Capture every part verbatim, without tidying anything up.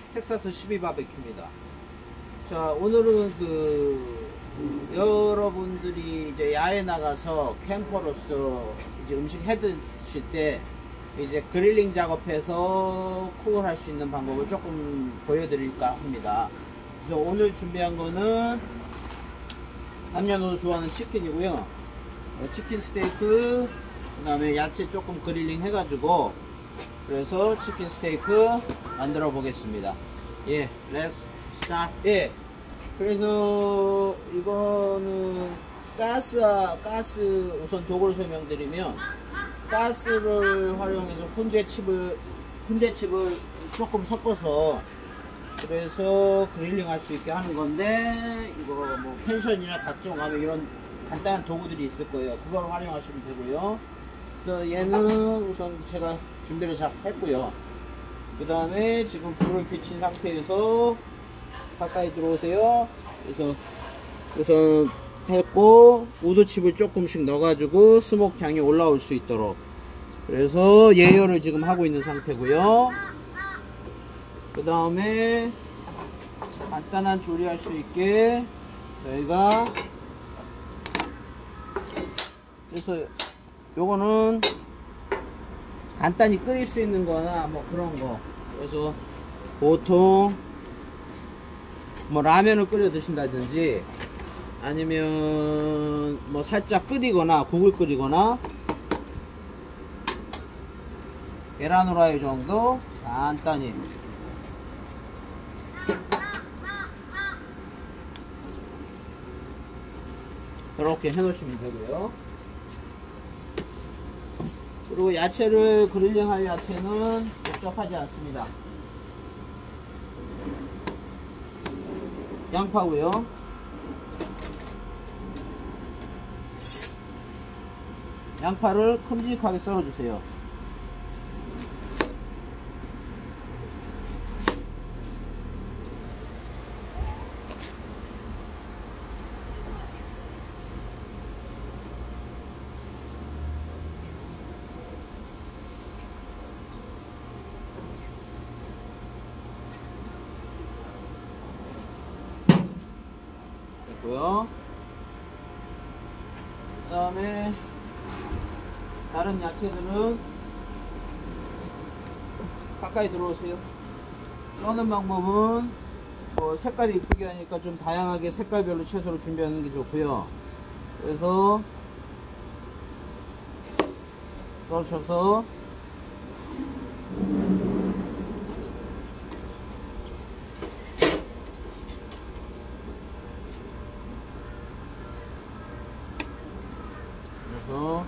텍사스 십이 바베큐입니다. 자, 오늘은 그 여러분들이 이제 야외 나가서 캠퍼로서 이제 음식 해 드실 때 이제 그릴링 작업해서 쿡을 할 수 있는 방법을 조금 보여드릴까 합니다. 그래서 오늘 준비한 거는 남녀노소 좋아하는 치킨이고요. 치킨 스테이크, 그 다음에 야채 조금 그릴링 해가지고 그래서 치킨 스테이크 만들어 보겠습니다. 예, let's start. 예, 그래서 이거는 가스, 가스 우선 도구를 설명드리면 가스를 활용해서 훈제칩을 훈제칩을 조금 섞어서 그래서 그릴링 할 수 있게 하는 건데, 이거 뭐 펜션이나 각종 가면 이런 간단한 도구들이 있을 거예요. 그걸 활용하시면 되고요. 그래서 얘는 우선 제가 준비를 잘 했고요. 그 다음에 지금 불을 비친 상태에서 가까이 들어오세요. 그래서 우선 했고 우드칩을 조금씩 넣어가지고 스모크 향이 올라올 수 있도록, 그래서 예열을 지금 하고 있는 상태고요. 그 다음에 간단한 조리할 수 있게 저희가, 그래서 요거는 간단히 끓일 수 있는 거나 뭐 그런 거, 그래서 보통 뭐 라면을 끓여 드신다든지 아니면 뭐 살짝 끓이거나 국을 끓이거나 계란 후라이 정도 간단히 이렇게 해 놓으시면 되고요. 그리고 야채를 그릴링 할 야채는 복잡하지 않습니다. 양파고요. 양파를 큼직하게 썰어 주세요. 됐고요. 그 다음에 다른 야채들은 가까이 들어오세요. 써는 방법은 뭐 색깔이 이쁘게 하니까 좀 다양하게 색깔별로 채소를 준비하는 게 좋고요. 그래서 썰어서 그래서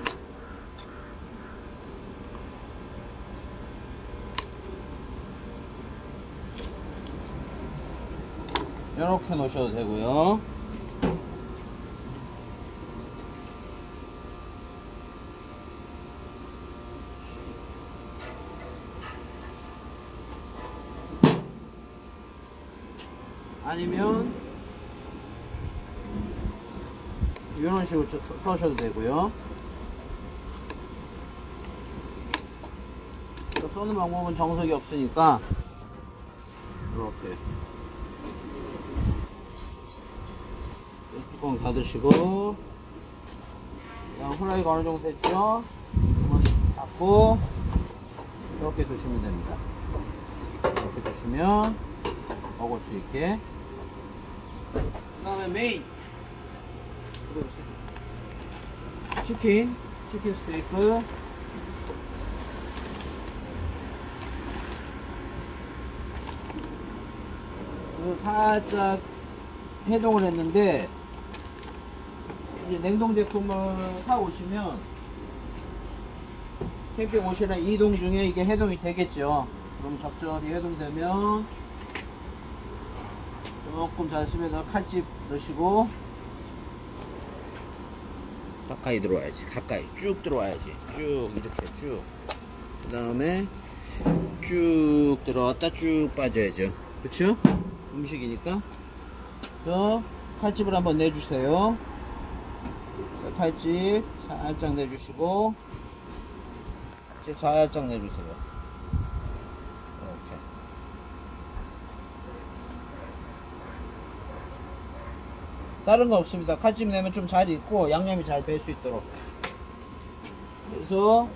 이렇게 놓으셔도 되고요. 아니면 이런 식으로 써셔도 되고요. 쏘는 방법은 정석이 없으니까 이렇게 뚜껑 닫으시고, 그냥 후라이가 어느 정도 됐죠? 닫고 이렇게 두시면 됩니다. 이렇게 두시면 먹을 수 있게. 그 다음에 메인 치킨 치킨 스테이크, 살짝 해동을 했는데, 이제 냉동 제품을 사 오시면 캠핑 오시나 이동 중에 이게 해동이 되겠죠. 그럼 적절히 해동되면 조금 잔심에다 칼집 넣으시고, 가까이 들어와야지. 가까이 쭉 들어와야지. 쭉 이렇게 쭉. 그 다음에 쭉 들어왔다 쭉 빠져야죠. 그쵸? 음식이니까. 그래서 칼집을 한번 내주세요. 칼집 살짝 내주시고, 살짝 내주세요. 이렇게. 다른 거 없습니다. 칼집 내면 좀 잘 익고 양념이 잘 배 수 있도록. 그래서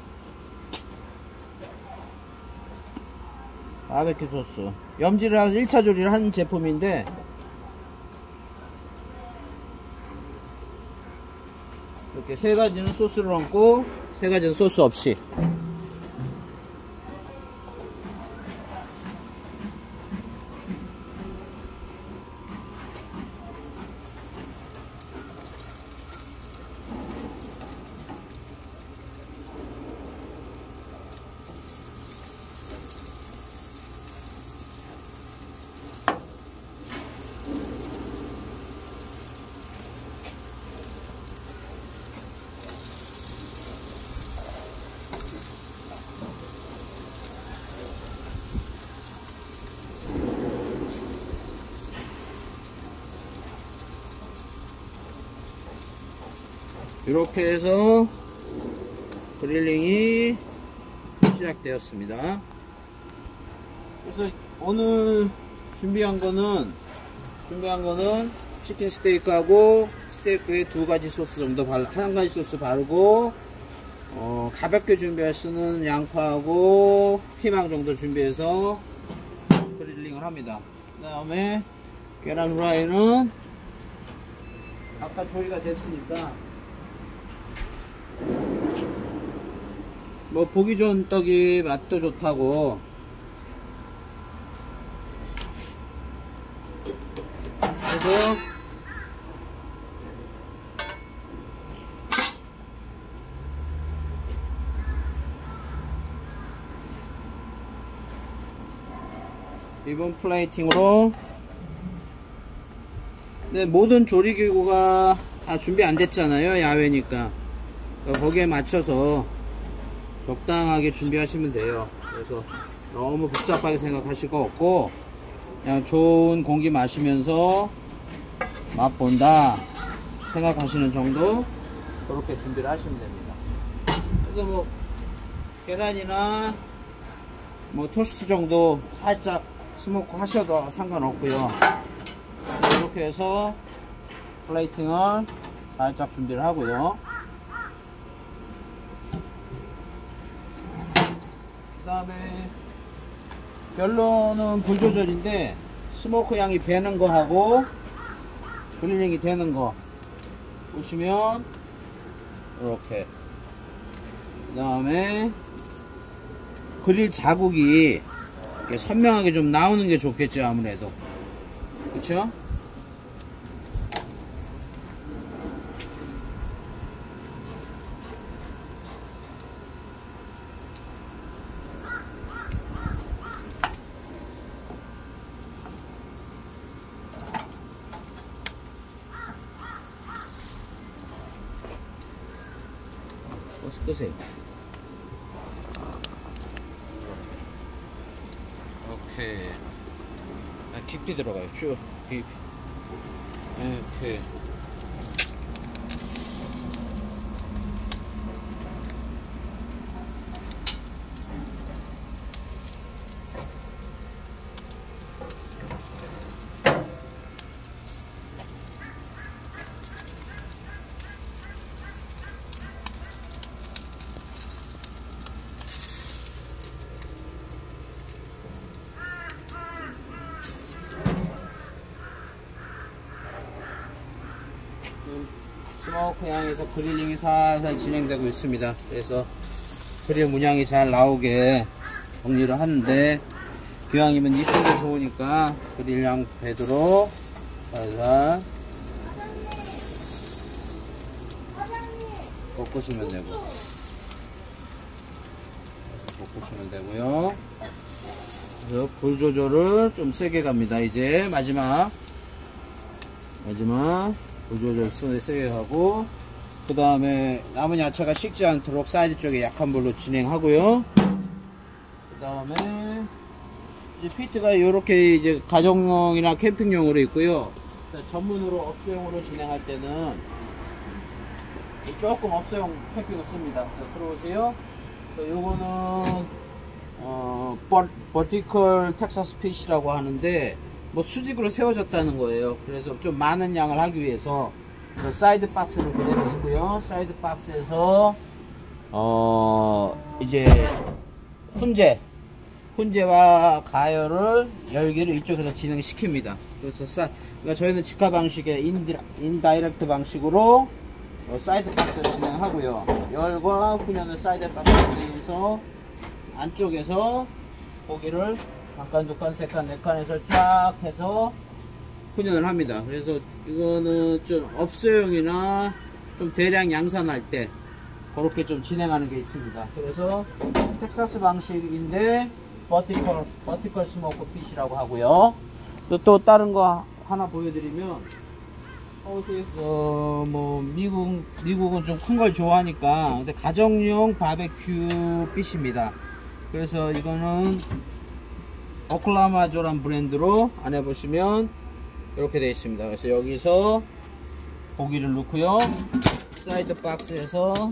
바베큐 소스 염지를 한 일 차 조리를 한 제품인데, 이렇게 세 가지는 소스를 얹고 세 가지는 소스 없이. 이렇게 해서 그릴링이 시작되었습니다. 그래서 오늘 준비한 거는 준비한 거는 치킨 스테이크하고 스테이크에 두 가지 소스 정도 발, 한 가지 소스 바르고, 어, 가볍게 준비할 수는 양파하고 피망 정도 준비해서 그릴링을 합니다. 그 다음에 계란 후라이는 아까 조리가 됐으니까 뭐 보기 좋은 떡이 맛도 좋다고 해서 리본 플레이팅으로. 근데 모든 조리기구가 다 준비 안 됐잖아요, 야외니까. 거기에 맞춰서 적당하게 준비하시면 돼요. 그래서 너무 복잡하게 생각하실 거 없고 그냥 좋은 공기 마시면서 맛본다 생각하시는 정도, 그렇게 준비를 하시면 됩니다. 그래서 뭐 계란이나 뭐 토스트 정도 살짝 스모크 하셔도 상관없고요. 이렇게 해서 플레이팅을 살짝 준비를 하고요. 그 다음에 결론은 불 조절인데, 스모크 향이 배는 거 하고 그릴링이 되는 거 보시면 이렇게. 그 다음에 그릴 자국이 이렇게 선명하게 좀 나오는 게 좋겠죠, 아무래도. 그쵸? 버스 끄세요. 오케이. 아, 깊이 들어가요. 쭉 깊이. 이렇게. 스모크 향에서 그릴링이 살살 진행되고 있습니다. 그래서 그릴 문양이 잘 나오게 정리를 하는데, 기왕이면 이쁜 게 좋으니까 그릴 향 배도록 살살 볶으시면 되고 볶으시면 되고요. 그래서 불 조절을 좀 세게 갑니다. 이제 마지막 마지막 불 조절 세게 하고, 그 다음에 남은 야채가 식지 않도록 사이드 쪽에 약한 불로 진행하고요. 그 다음에 이제 피트가 이렇게 이제 가정용이나 캠핑용으로 있고요. 전문으로 업소용으로 진행할 때는 조금 업소용 캠핑을 씁니다. 그래서 들어오세요. 그래서 요거는 어 버티컬 텍사스 핏이라고 하는데, 뭐 수직으로 세워졌다는 거예요. 그래서 좀 많은 양을 하기 위해서 사이드 박스를 그대로 있고요. 사이드 박스에서 어 이제 훈제 훈제와 가열을 열기를 이쪽에서 진행시킵니다. 그래서 사, 그러니까 저희는 직화 방식의 인디라, 인다이렉트 방식으로 어, 사이드 박스를 진행하고요. 열과 훈연을 사이드 박스에서 안쪽에서 고기를 한 칸, 두 칸, 세 칸, 네 칸에서 쫙 해서 훈연을 합니다. 그래서 이거는 좀 업소용이나 좀 대량 양산할 때 그렇게 좀 진행하는 게 있습니다. 그래서 텍사스 방식인데 버티컬, 버티컬 스모크 핏이라고 하고요. 또, 또 다른 거 하나 보여드리면 어, 뭐 미국 미국은 좀 큰 걸 좋아하니까 근데 가정용 바베큐 핏입니다. 그래서 이거는 오클라마조란 브랜드로 안에 보시면 이렇게 되어 있습니다. 그래서 여기서 고기를 넣고요. 사이드 박스에서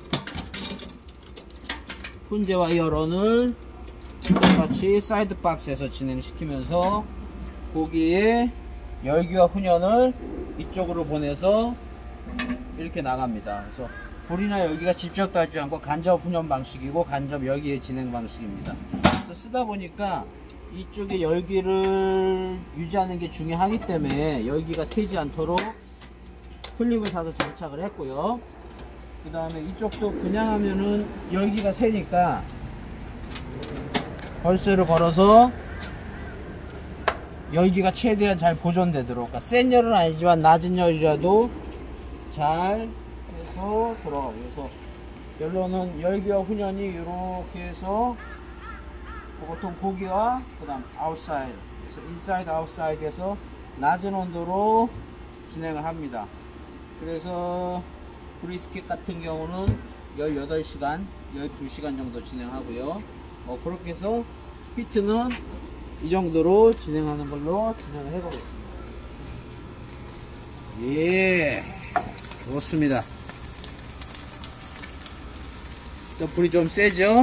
훈제와 열원을 똑같이 사이드 박스에서 진행시키면서 고기의 열기와 훈연을 이쪽으로 보내서 이렇게 나갑니다. 그래서 불이나 열기가 직접 닿지 않고 간접 훈연 방식이고 간접 열기의 진행 방식입니다. 그래서 쓰다 보니까 이쪽에 열기를 유지하는 게 중요하기 때문에 열기가 새지 않도록 클립을 사서 장착을 했고요. 그 다음에 이쪽도 그냥 하면은 열기가 새니까 걸쇠를 걸어서 열기가 최대한 잘 보존되도록, 그러니까 센 열은 아니지만 낮은 열이라도 잘 해서 들어가고, 그래서 결론은 열기와 훈연이 이렇게 해서 보통 고기와 그 다음 아웃사이드, 그래서 인사이드 아웃사이드에서 낮은 온도로 진행을 합니다. 그래서 브리스킷 같은 경우는 열여덟 시간, 열두 시간 정도 진행하고요. 뭐 그렇게 해서 히트는 이 정도로 진행하는 걸로 진행을 해보겠습니다. 예, 좋습니다. 또 불이 좀 세죠?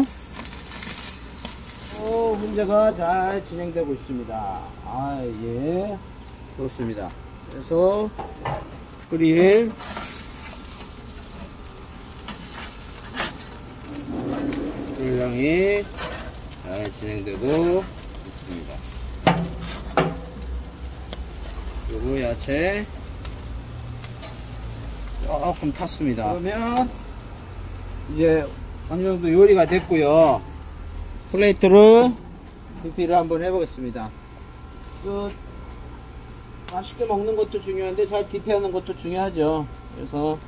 어, 훈제가 잘 진행되고 있습니다. 아, 예, 좋습니다. 그래서 그릴 불량이 잘 진행되고 있습니다. 그리고 야채 조금 탔습니다. 그러면 이제 어느 정도 요리가 됐고요. 플레이트를 디피를 한번 해보겠습니다. 그 맛있게 먹는 것도 중요한데 잘 디피하는 것도 중요하죠. 그래서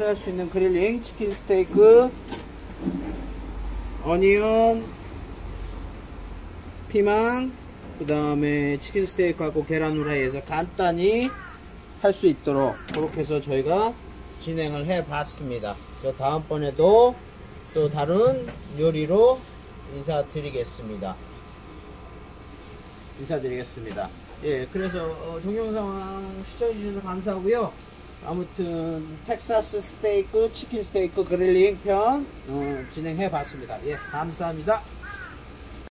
할 수 있는 그릴링, 치킨 스테이크, 어니언, 피망, 그 다음에 치킨 스테이크하고 계란 후라이 해서 간단히 할 수 있도록 그렇게 해서 저희가 진행을 해 봤습니다. 다음번에도 또 다른 요리로 인사드리겠습니다. 인사드리겠습니다. 예, 그래서 어, 동영상 시청해주셔서 감사하고요. 아무튼 텍사스 스테이크, 치킨 스테이크 그릴링 편 어, 진행해 봤습니다. 예, 감사합니다.